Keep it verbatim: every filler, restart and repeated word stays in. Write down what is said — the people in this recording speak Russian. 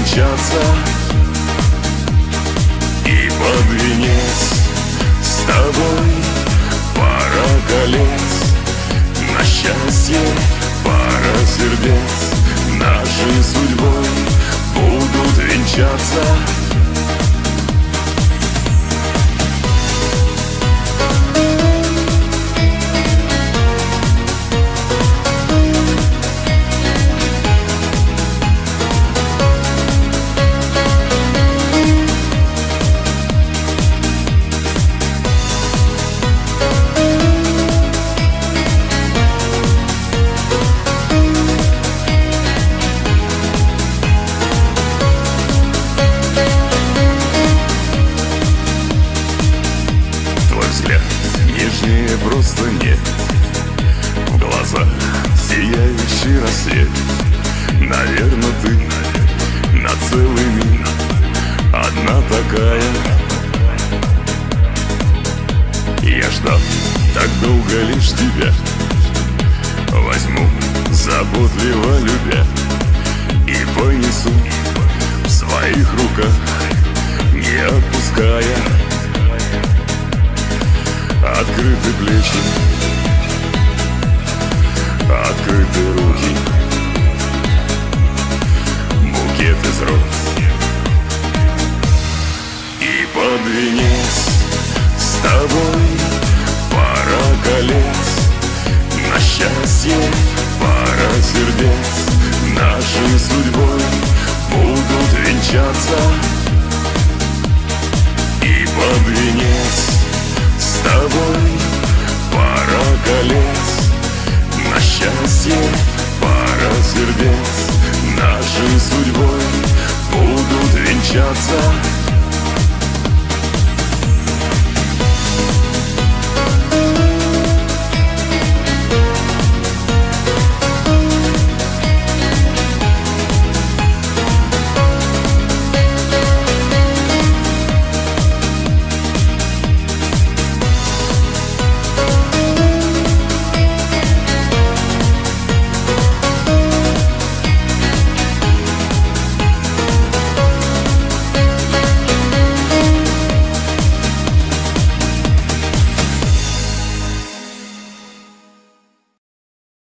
венчаться. И под венец с тобой пара колец, на счастье пара сердец, нашей судьбой будут венчаться. Нежнее просто нет, в глазах сияющий рассвет. Наверно, ты на целый миг одна такая. Я ждал так долго лишь тебя, возьму, заботливо любя, и понесу в своих руках, не отпуская. Открыты плечи, открыты руки, букет из роз. И под венец с тобой пара колец, на счастье пара сердец, нашей судьбой будут венчаться. И под венец с тобой пара колец, на счастье пара сердец, нашей судьбой будут венчаться.